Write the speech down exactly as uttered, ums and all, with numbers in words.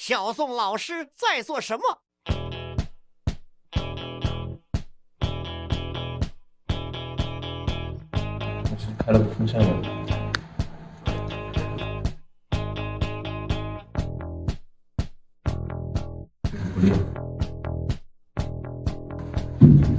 小宋老师在做什么？ 我是开了个风扇了。不练。